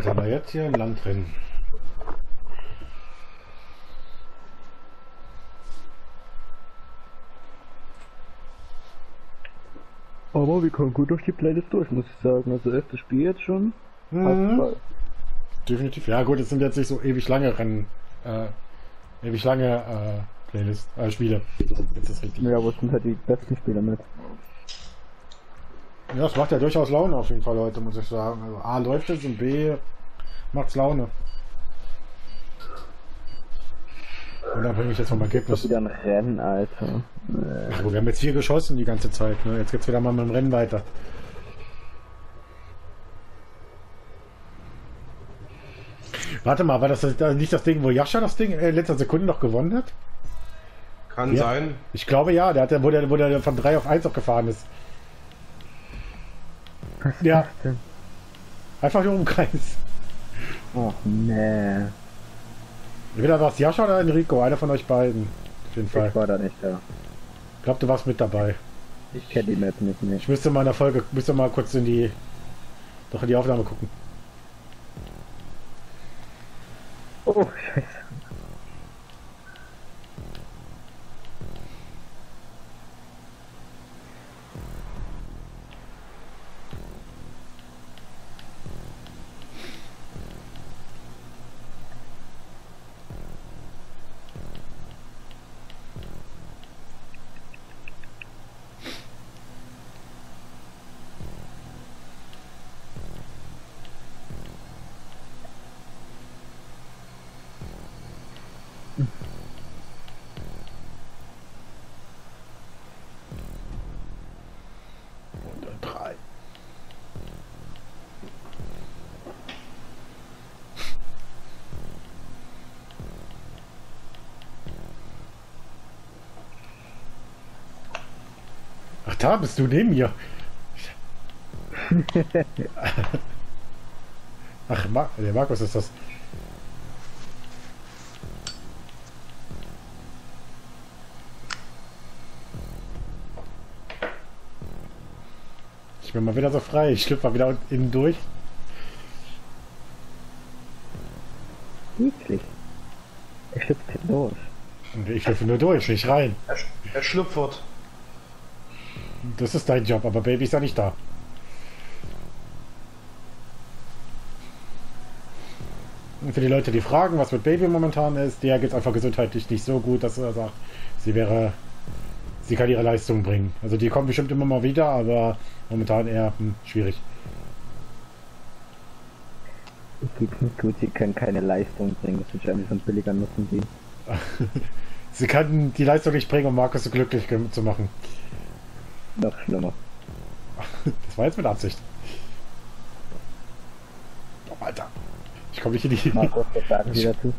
Was haben wir jetzt hier? Ein Landrennen. Aber wir kommen gut durch die Playlist durch, muss ich sagen. Also 11. Spiel jetzt schon. Mhm. Definitiv. Ja gut, es sind jetzt nicht so ewig lange Rennen. Ewig lange Playlist, Spiele. Jetzt ist richtig. Ja, aber es sind halt die besten Spiele mit. Ja, es macht ja durchaus Laune auf jeden Fall heute, muss ich sagen. Also A läuft es und B macht's Laune. Und dann bringe ich jetzt vom Ergebnis. Wieder ein Rennen, Alter. Ja, wir haben jetzt 4 geschossen die ganze Zeit. Ne? Jetzt geht's wieder mal mit dem Rennen weiter. Warte mal, war das nicht das Ding, wo Jascha das Ding in letzter Sekunde noch gewonnen hat? Kann Ja. sein. Ich glaube ja, wo der von 3 auf 1 aufgefahren ist. Was ist Ja. das denn? Einfach nur im Kreis. Oh, nee. Entweder war es Jascha oder Enrico, einer von euch beiden. Auf jeden Fall. Ich war da nicht da. Ich glaube, du warst mit dabei. Ich kenne die Map nicht mehr. Ich müsste mal in der Folge, müsste mal kurz in die Aufnahme gucken. Oh, scheiße. Und 3. Ach, da bist du neben mir. Ach, der Markus ist das. Ich bin mal wieder so frei. Ich schlüpfe mal wieder innen durch. Wirklich. Er schlüpft hinten durch. Und ich schlüpfe nur durch, nicht rein. Er schlüpfert. Das ist dein Job, aber Baby ist ja nicht da. Und für die Leute, die fragen, was mit Baby momentan ist, der geht einfach gesundheitlich nicht so gut, dass er sagt, sie kann ihre Leistung bringen. Also die kommen bestimmt immer mal wieder, aber momentan eher schwierig. Geht's nicht gut, sie können keine Leistung bringen. Das ist wahrscheinlich von billiger Nutzen die. Sie kann die Leistung nicht bringen, um Markus so glücklich zu machen. Noch schlimmer. Das war jetzt mit Absicht. Oh, Alter. Ich komme nicht in die... Markus, was sagen Sie dazu?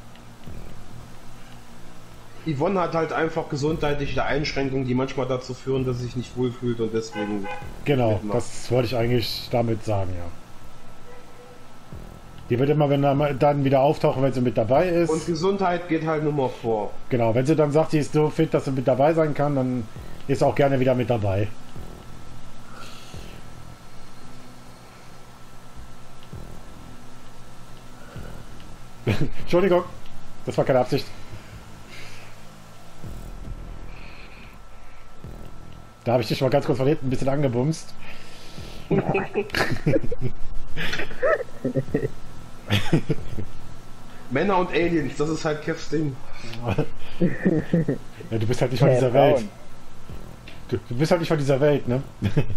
Yvonne hat halt einfach gesundheitliche Einschränkungen, die manchmal dazu führen, dass sie sich nicht wohlfühlt und deswegen... Genau, mitmacht. das wollte ich eigentlich damit sagen, ja. Die wird immer, wenn er dann wieder auftauchen, wenn sie mit dabei ist. Und Gesundheit geht halt nur mal vor. Genau, wenn sie dann sagt, sie ist so fit, dass sie mit dabei sein kann, dann ist sie auch gerne wieder mit dabei. Entschuldigung, das war keine Absicht. Da habe ich dich schon mal ganz kurz von hinten ein bisschen angebumst. Männer und Aliens, das ist halt Kevs Ding. Ja, du bist halt nicht von dieser Welt. Du bist halt nicht von dieser Welt, ne?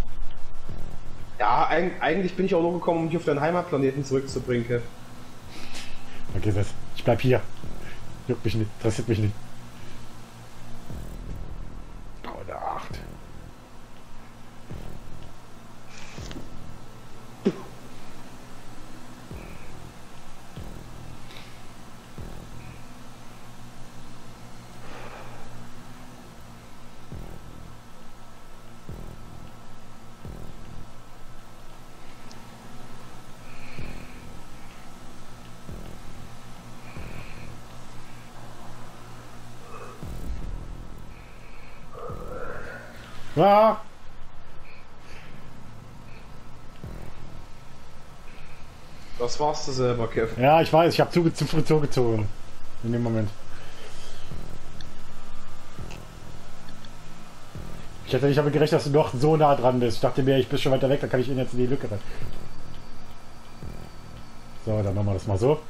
Ja, eigentlich bin ich auch nur gekommen, um dich auf deinen Heimatplaneten zurückzubringen, Kev. Vergiss es. Ich bleib hier. Juckt mich nicht. Interessiert mich nicht. Oder 8. Ah! Das warst du selber, Kev. Ja, ich weiß, ich habe zu früh zugezogen. In dem Moment. Ich hätte nicht damit gerechnet, dass du noch so nah dran bist. Ich dachte mir, ich bin schon weiter weg, dann kann ich ihn jetzt in die Lücke rein. So, dann machen wir das mal so.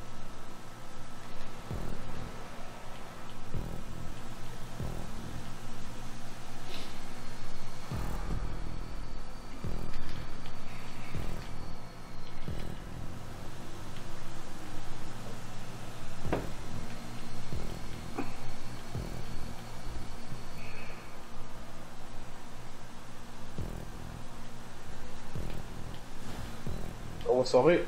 Oh, sorry.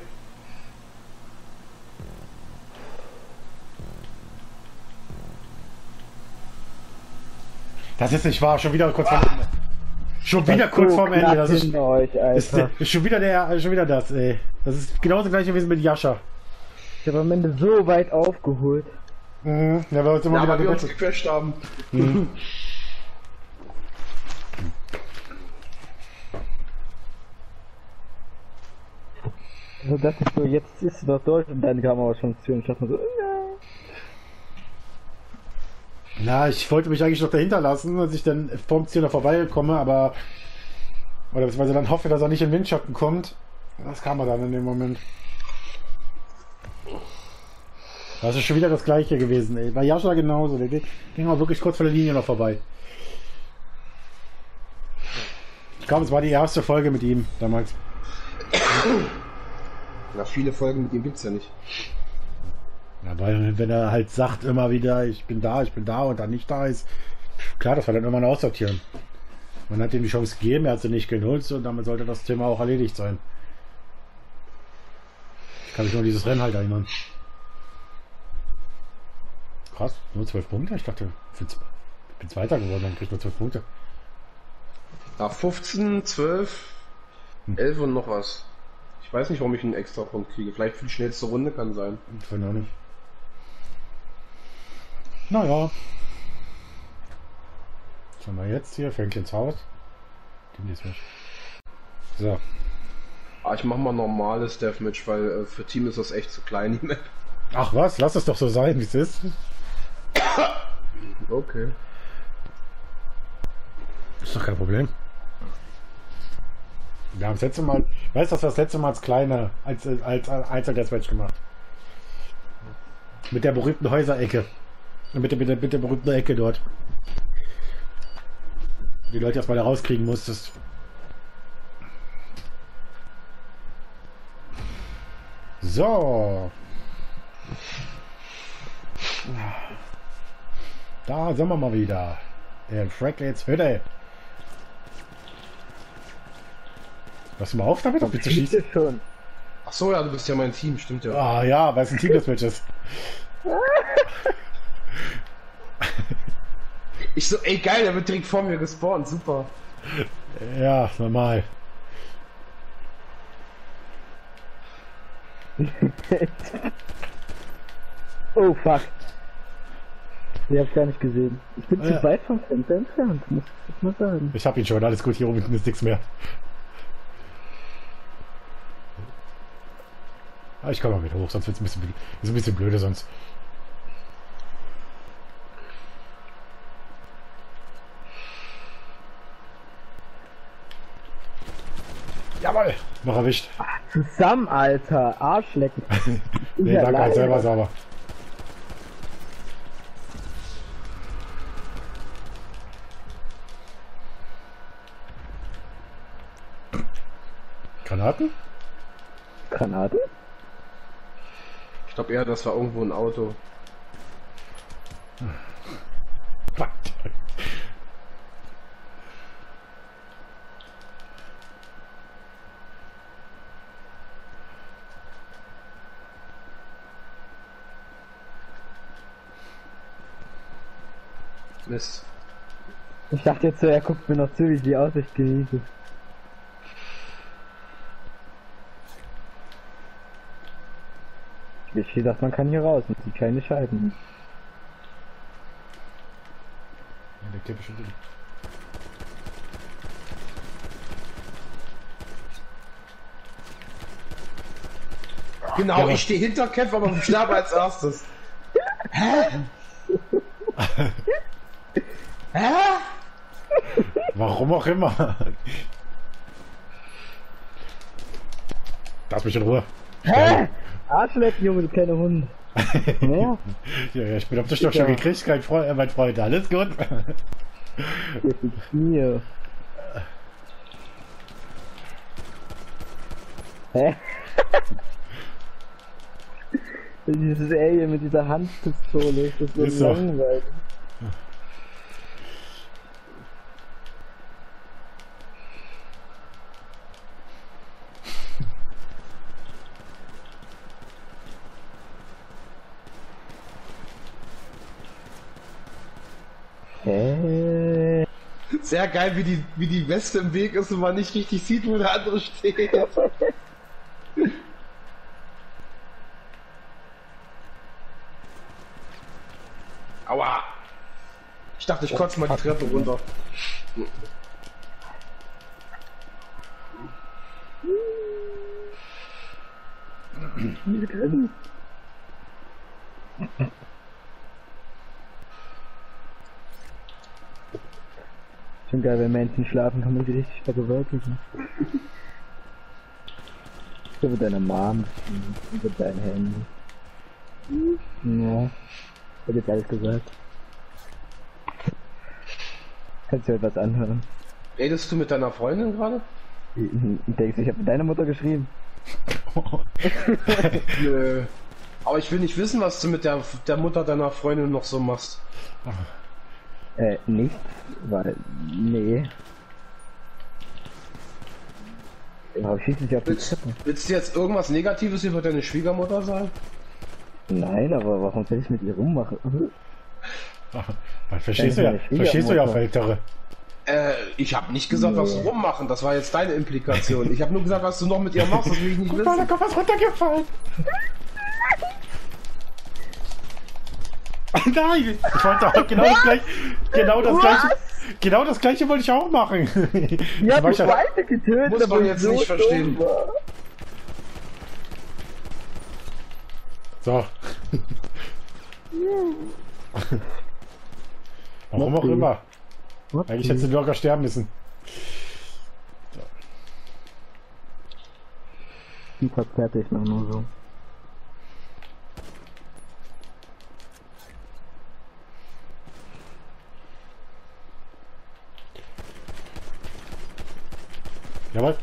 Das ist nicht wahr, schon wieder kurz vorm Ende. Schon wieder kurz vorm Ende. Das ist, euch, Alter. ist schon wieder das, ey. Das ist genauso gleich gewesen mit Jascha. Ich habe am Ende so weit aufgeholt. Mhm. Ja, weil wir uns immer Ja, wieder weil wir uns gewechselt. gecrashed haben. Mhm. So dachte ich so, jetzt ist es doch durch und dann kam aber schon zu und ich dachte mir so, nein. Na, ich wollte mich eigentlich noch dahinter lassen, dass ich dann vom Ziel noch vorbeikomme, aber... Oder beziehungsweise dann hoffe, dass er nicht in Windschatten kommt. Das kam er dann in dem Moment. Das ist schon wieder das gleiche gewesen, ey. Bei Jascha genauso. Der ging auch wirklich kurz vor der Linie noch vorbei. Ich glaube, es war die erste Folge mit ihm damals. Na, viele Folgen mit ihm gibt's ja nicht. Ja, weil wenn er halt sagt immer wieder, ich bin da und dann nicht da ist, klar, das war dann irgendwann aussortieren. Man hat ihm die Chance gegeben, er hat sie nicht genutzt und damit sollte das Thema auch erledigt sein. Ich kann mich nur an dieses Rennen halt erinnern. Krass, nur 12 Punkte? Ich dachte, ich bin Zweiter geworden, dann krieg ich nur 12 Punkte. Ja, 15, 12, 11 und noch was. Ich weiß nicht, warum ich einen extra Punkt kriege. Vielleicht für die schnellste Runde kann sein. Ich finde auch nicht. Naja. Was haben wir jetzt hier? Fängt ins Haus. Die ist weg. So. Ah, ich mach mal normales Deathmatch, weil für Team ist das echt zu klein, die Map. Ach was, lass es doch so sein, wie es ist. Okay. Ist doch kein Problem. Wir haben das letzte Mal, weißt du, das letzte Mal als kleine, als Einzel-Deathmatch gemacht. Mit der berühmten Häuserecke. Mit der berühmten Ecke dort. Die Leute erstmal da rauskriegen musstest. So. Da sind wir mal wieder. In Fracklets Hütte. Pass mal auf damit, auf die zu schießen. Schon. Ach so, ja, du bist ja mein Team, stimmt ja. Ah ja, weil es ein Team-Deathmatch ist. Ich so, ey geil, der wird direkt vor mir gespawnt, super. Ja, normal. Oh fuck. Ich hab's gar nicht gesehen. Ich bin zu weit vom Fenster entfernt, muss ich mal sagen. Ich hab ihn schon, alles gut, hier oben ist nichts mehr. Ah, ich komme mal wieder hoch, sonst wird es ein bisschen blöde sonst. Jawohl, noch erwischt. Zusammen, Alter, Arschlecken. Nee, danke, halt selber sauber. Granaten? Granate? Ich glaube eher, das war irgendwo ein Auto. Fuck. Mist. Ich dachte jetzt so, er guckt mir noch zu, wie ich die Aussicht genieße. Wie viel sagt, man kann hier raus und sieht keine Scheiben. Ja, der Klippe schon drin. Genau, Ja, aber- ich stehe hinter Kev, aber ich sterbe als erstes. Hä? Hä? Warum auch immer. Lass mich in Ruhe. Hä? Arschlecken, Junge, du kleiner Hund. Ja, Ja, ich bin auf der Stoff schon Ja. gekriegt, mein Freund. Alles gut. hier ist mir. Hä? Dieses Alien mit dieser Handpistole, das ist Ist so so. langweilig. Hä? Sehr geil, wie die Weste im Weg ist und man nicht richtig sieht, wo der andere steht. Aua! Ich dachte, ich kotze mal die Treppe runter. Hier drin. Schon geil, wenn Menschen schlafen, kann man sie richtig vergewaltigen. So mit deiner Mom, mit deinem Handy. Ja, hab jetzt alles gesagt. Kannst du etwas anhören? Redest du mit deiner Freundin gerade? Denkst du, ich habe mit deiner Mutter geschrieben? Nö. Aber ich will nicht wissen, was du mit der Mutter deiner Freundin noch so machst. Nichts, weil, nee. Ja, schieß dich auf die Treppe. Willst du jetzt irgendwas Negatives über deine Schwiegermutter sagen? Nein, aber warum soll ich mit ihr rummachen? Verstehst du Ja, ja? meine Verstehst du ja auf Schwiegermutter. Ältere. Ich habe nicht gesagt, was du rummachen. Das war jetzt deine Implikation. Ich habe nur gesagt, was du noch mit ihr machst. Das will ich nicht Guck mal, da wissen. kommt was runtergefallen. Nein, ich wollte auch genau das gleiche. Genau das gleiche wollte ich auch machen. Ja, Ich du weiß ja- beide getötet, Muss man aber jetzt so nicht verstehen. dumm war. So. Warum auch Okay. immer. Okay. Eigentlich hätte sie locker sterben müssen. Die verzerrt ich noch nur so. Jawohl.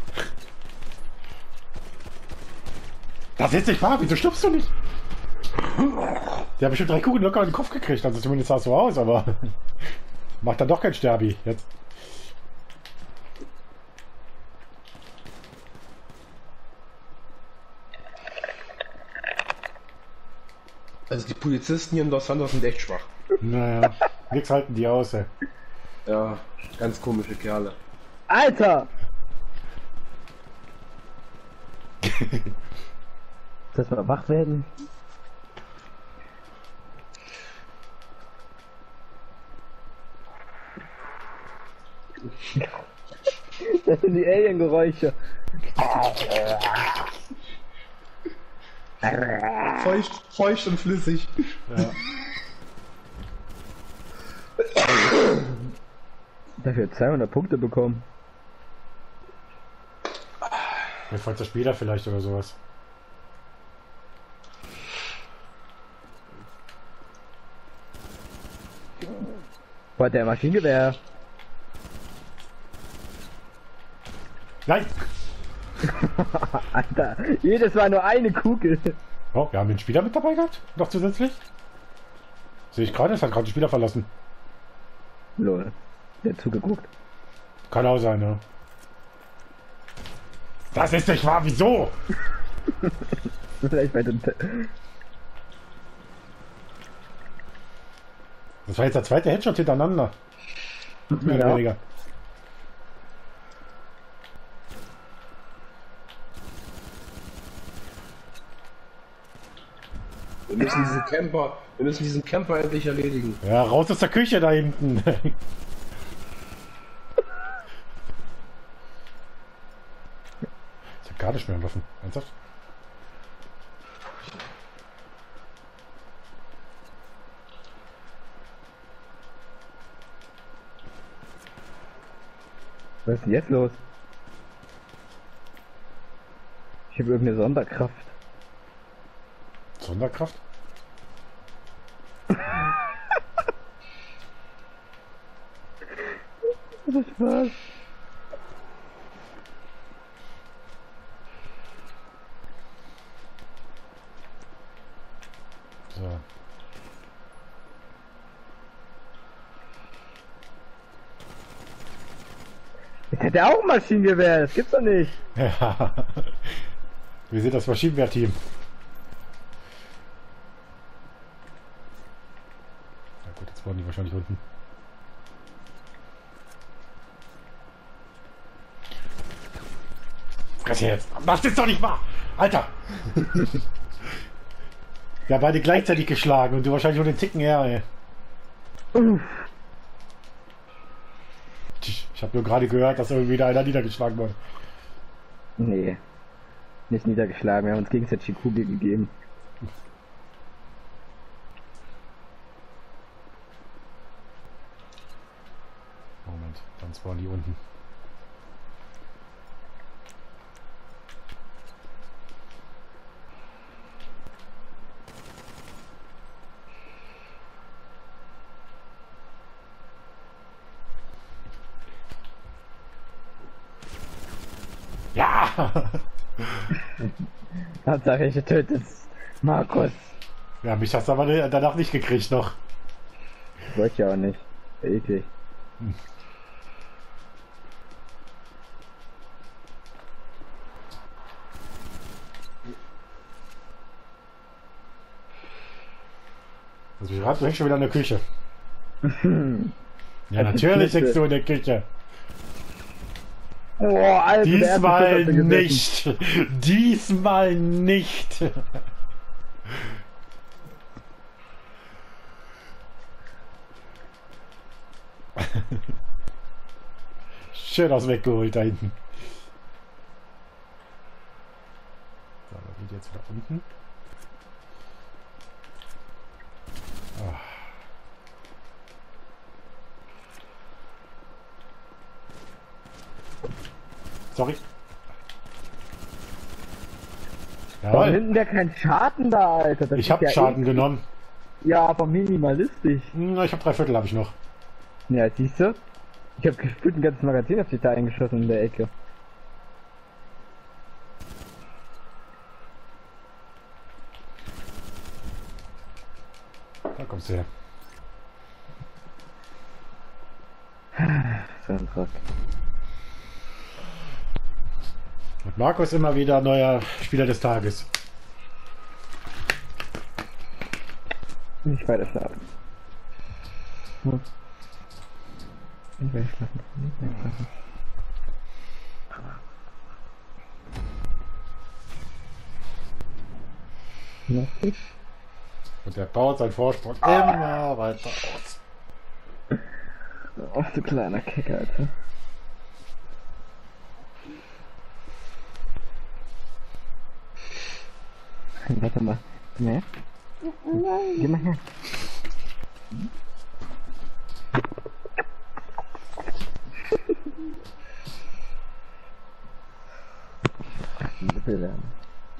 Das ist nicht wahr, wieso stirbst du nicht? Der hat bestimmt 3 Kugeln locker in den Kopf gekriegt, also zumindest sah es so aus, aber macht dann doch kein Sterbi jetzt. Also die Polizisten hier in Los Santos sind echt schwach. Naja, nix halten die aus, ey. Ja, ganz komische Kerle. Alter! Dass wir wach werden? Das sind die Alien-Geräusche. Feucht und flüssig. Ja. Dafür 200 Punkte bekommen. Mir folgt der Spieler vielleicht oder sowas. Boah, der Maschinengewehr. Nein! Alter, jedes Mal nur eine Kugel. Oh, wir haben den Spieler mit dabei gehabt? Noch zusätzlich? Sehe ich gerade, es hat gerade den Spieler verlassen. Lol. Der hat zugeguckt. Kann auch sein, ja. Das ist nicht wahr, wieso? Vielleicht bei den. Das war jetzt der zweite Headshot hintereinander. Mehr oder Ja. weniger. Wir müssen diesen Camper endlich erledigen. Ja, raus aus der Küche da hinten. Ich hab gar nicht mehr Waffen. Ernsthaft? Was ist denn jetzt los? Ich habe irgendeine Sonderkraft. Sonderkraft? Das war's. So. Ich hätte auch ein Maschinengewehr, das gibt's doch nicht. Ja. Wir sind das Maschinenwehr-Team. Na gut, jetzt wollen die wahrscheinlich unten. Fress jetzt! Das ist doch nicht wahr! Alter! Wir haben beide gleichzeitig geschlagen und du wahrscheinlich nur den Ticken her, ey. Ich habe nur gerade gehört, dass irgendwie da einer niedergeschlagen wurde. Nee. Nicht niedergeschlagen, wir haben uns gegenseitig die Kugel gegeben. Moment, dann spawnen die unten. Ja! Hauptsache ich tötet Markus. Ja, mich hast du aber danach nicht gekriegt noch. Wollte ich auch nicht. Eklig. Also ich rate, du hängst schon wieder in der Küche. Ja, natürlich hängst du in der Küche. Oh, Alter, Diesmal nicht. Diesmal nicht. Schön aus weggeholt da hinten. So, da sind die jetzt wieder unten. Ah. Sorry. Warum Jawohl. hinten der kein Schaden da, Alter? Das Ich ist habe ja Schaden genommen. Ja, aber minimalistisch. Na, ich habe 3/4 habe ich noch. Ja, siehst du? Ich habe gefühlt ein ganzes Magazin auf sich da eingeschossen in der Ecke. Da kommst du her. So ein Dreck. Und Markus immer wieder neuer Spieler des Tages. Nicht weiter schlafen. Hm. Nicht weiter schlafen. Nicht weiter schlafen. Noch nicht? Und der baut seinen Vorsprung immer weiter aus. Oh, du kleiner Kick, Alter. Warte mal. Geh mal her. Geh mal her. Bitte lernen.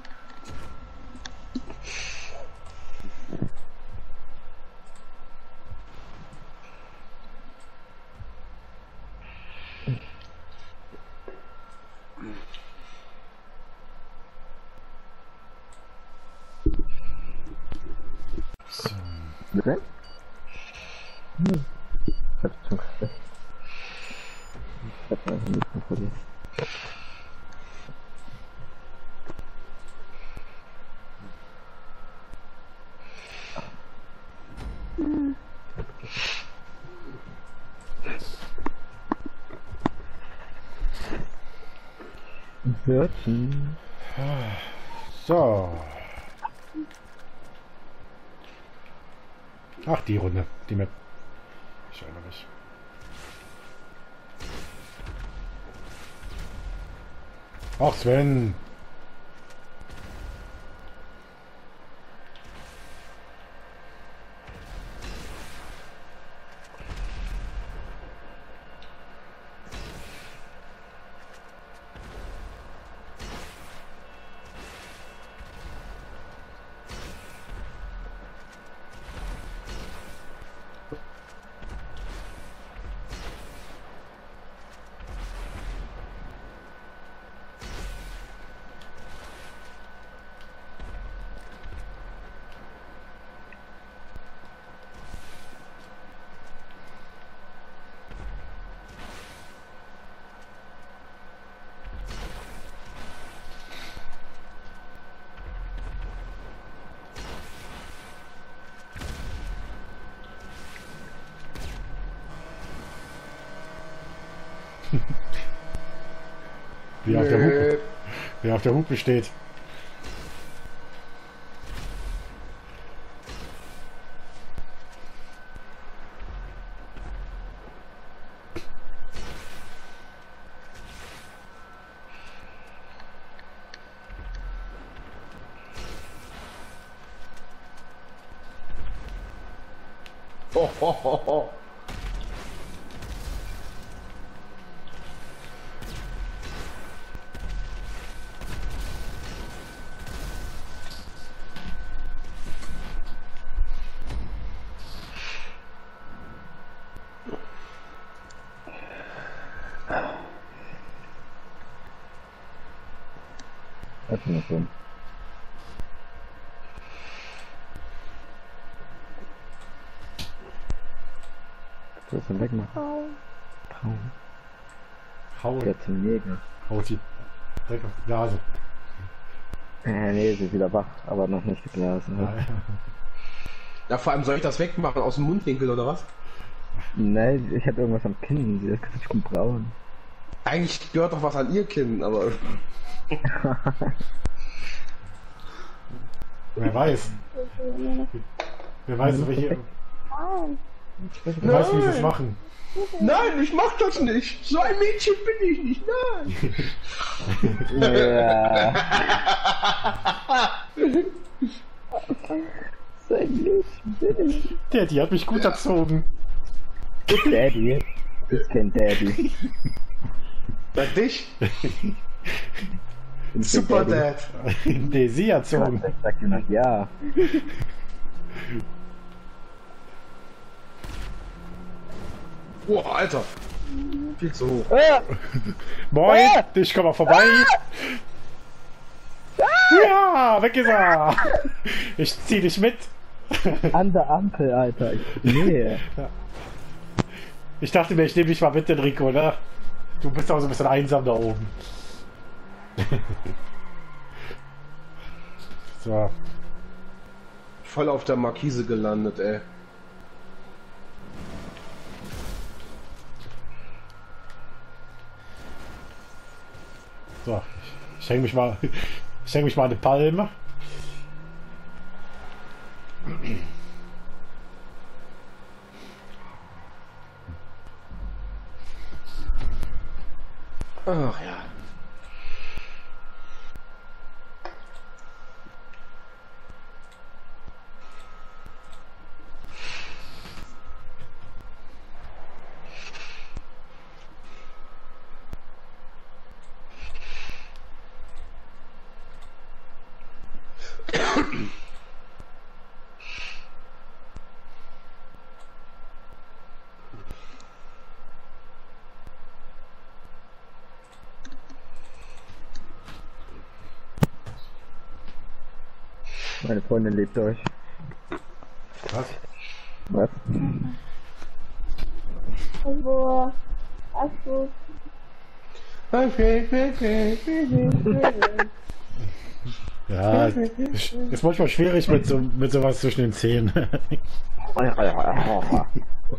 So. Bitte? Ich hab's schon gesagt. Ich hab's einfach nicht kontrolliert. Wörtchen. So. Ach, die Runde. Die Map. Ich erinnere mich. Ach, Sven. Wie auf der Hupe. Wie auf der Hupe steht. Ho, ho, ho, ho. Das ist nicht schön. Du hast ihn wegmachen. Traum. Hau. Der zum Jäger. Hau sie. Direkt auf die Nase. Nee, sie ist wieder wach, aber noch nicht geblasen. Ne? Ja, vor allem soll ich das wegmachen aus dem Mundwinkel oder was? Nein, ich habe irgendwas am Kinn. Sie ist richtig braun. Eigentlich gehört doch was an ihr Kinn, aber. Wer weiß. Wer weiß, welche. Wer weiß, wie sie es machen. Nein, ich mach das nicht! So ein Mädchen bin ich nicht, nein! Ja. So ein Mädchen bin ich. Die hat mich gut erzogen. Daddy. Ich kenn Daddy. Sag dich! Ich Super kenn Daddy. Dad! Nee, sie erzogen. Ich sag dir noch ja. Oh, Alter! Viel zu hoch. Moin, ich komm mal vorbei. Ja, weg ist er. Ich zieh dich mit. An der Ampel, Alter. Nee. Ich dachte mir, ich nehme dich mal mit, den Rico, ne? Du bist auch so ein bisschen einsam da oben. So. Voll auf der Markise gelandet, ey. So, ich häng mich mal. Ich häng mich mal an eine Palme. Ach ja. Meine Freundin lebt euch. Was? Was? Also, also, Ja, ist manchmal schwierig mit sowas zwischen den Zähnen. also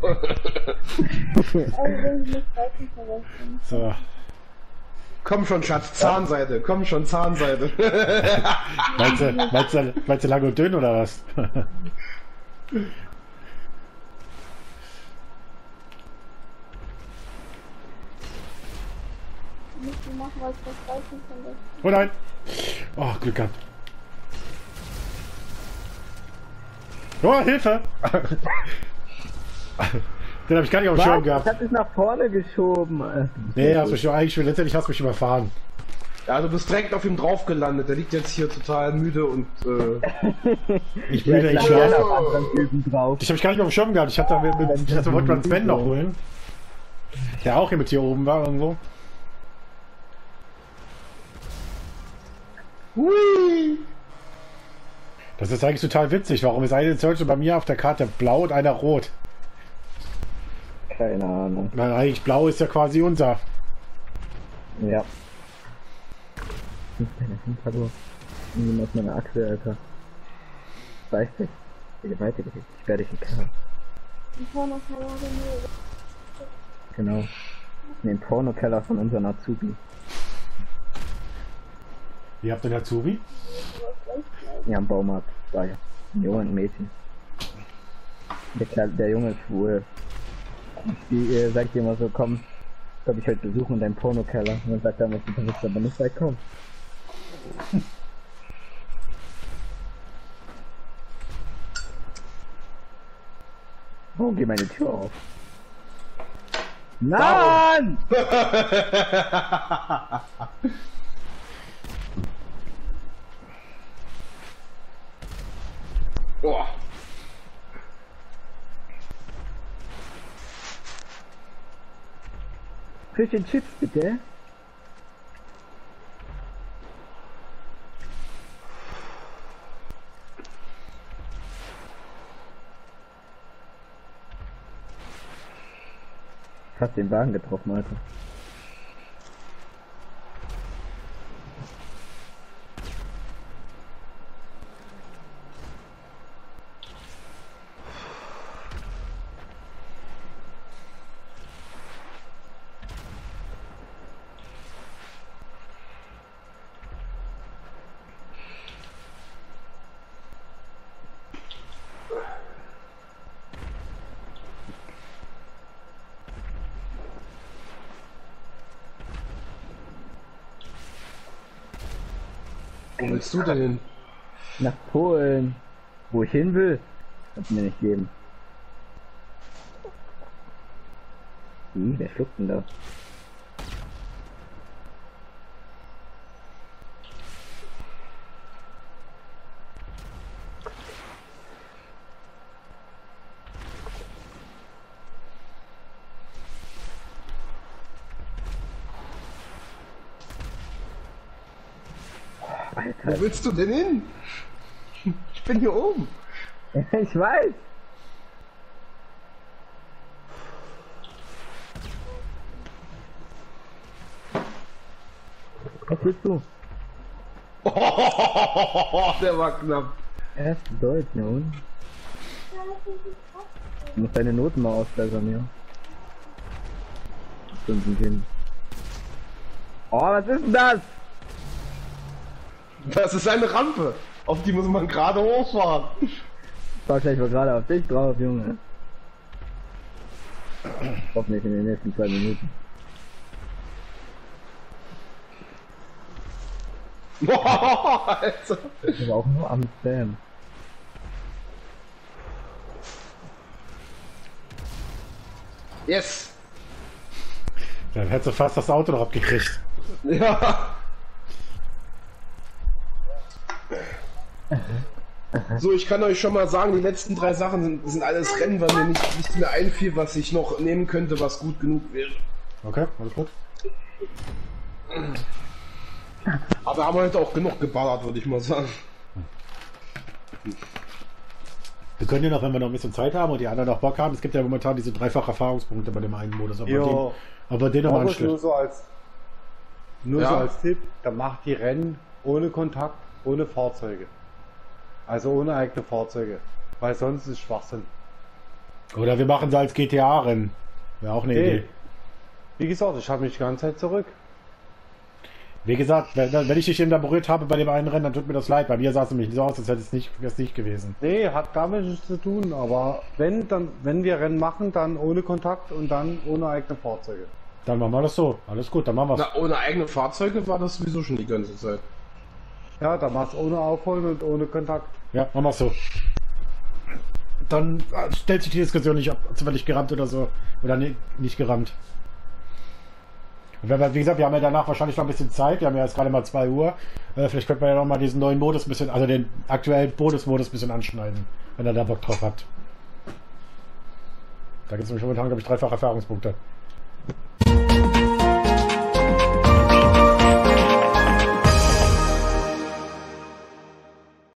ich muss Seiten verwechseln. So. Komm schon, Schatz, Zahnseide, komm schon, Zahnseide. Meinst du lang und dünn oder was? Musst du machen, weil ich das Seiten verwechseln. Oh nein! Oh, Glück gehabt. Oh, Hilfe! Den habe ich gar nicht auf dem Schirm Ich gehabt. hab dich nach vorne geschoben. Nee, hast mich eigentlich letztendlich hast du mich überfahren. Ja, du bist direkt auf ihm drauf gelandet. Der liegt jetzt hier total müde und Ich müde, ich Ja, schlafe. auf anderen Typen drauf. Ich habe mich gar nicht auf dem Schirm gehabt. Ich wollte mal Sven noch holen. Der auch hier mit hier oben war irgendwo. Hui! Das ist eigentlich total witzig. Warum ist eine Search bei mir auf der Karte blau und einer rot? Keine Ahnung. Weil eigentlich blau ist ja quasi unser. Ja. Hallo. Nimm aus meiner Achse, Alter. Weißt du? Ich weiter, ich werde dich in Kerl. Ich war noch mal Jahre Genau. Den Pornokeller von unserem Azubi. Ihr habt den Azubi? Ja, im Baumarkt. War ja. Ein Junge und ein Mädchen. Der Junge ist schwul. Die sagt immer so, komm, soll ich heute besuchen in deinem Pornokeller. Und dann sagt er, du wirst aber nicht weit kommen. Oh, geh meine Tür auf. Nein! Boah. Fish and Chips bitte. Fast den Wagen getroffen, Alter. Wo willst du denn hin? Nach Polen. Wo ich hin will, kannst du mir nicht geben. Wer schluckt denn da? Wo willst du denn hin? Ich bin hier oben. Ich weiß. Was willst du? Oh, der war knapp. Er ist Deutsch, ne? Und? Du musst deine Noten mal ausbessern, ja. Kind. Oh, was ist denn das? Das ist eine Rampe. Auf die muss man gerade hochfahren. Fahr gleich mal gerade auf dich drauf, Junge. Hoffentlich in den nächsten 2 Minuten. Boah, Alter. Das ist aber auch nur am Spam. Yes. Dann hättest du fast das Auto noch abgekriegt. Ja. So, ich kann euch schon mal sagen, die letzten 3 Sachen sind alles Rennen, weil mir nicht mehr einfiel, was ich noch nehmen könnte, was gut genug wäre. Okay, alles gut. Aber haben wir heute auch genug geballert, würde ich mal sagen. Wir können ja noch, wenn wir noch ein bisschen Zeit haben und die anderen noch Bock haben, es gibt ja momentan diese 3-fach Erfahrungspunkte bei dem einen Modus. Aber den nochmal nur so als Ja. so als Tipp, dann macht die Rennen ohne Kontakt, ohne Fahrzeuge. Also ohne eigene Fahrzeuge. Weil sonst ist Schwachsinn. Oder wir machen sie als GTA-Rennen. Wäre auch eine Okay. Idee. Wie gesagt, ich habe mich die ganze Zeit zurück. Wie gesagt, wenn ich dich eben da berührt habe bei dem einen Rennen, dann tut mir das leid. Bei mir sah es nämlich so aus, als hätte es nicht gewesen. Nee, hat damit nichts zu tun, aber wenn wir Rennen machen, dann ohne Kontakt und dann ohne eigene Fahrzeuge. Dann machen wir das so. Alles gut, dann machen wir es. Na, ohne eigene Fahrzeuge war das sowieso schon die ganze Zeit. Ja, dann mach's ohne Aufholen und ohne Kontakt. Ja, machen wir es so. Dann stellt sich die Diskussion nicht ab, zufällig gerammt oder so. Oder nicht gerammt. Und wenn wir, wie gesagt, wir haben ja danach wahrscheinlich noch ein bisschen Zeit. Wir haben ja jetzt gerade mal 2 Uhr. Vielleicht könnte man ja noch mal diesen neuen Modus ein bisschen, also den aktuellen Bonusmodus ein bisschen anschneiden, wenn ihr da Bock drauf habt. Da gibt es nämlich momentan, glaube ich, 3-fach Erfahrungspunkte.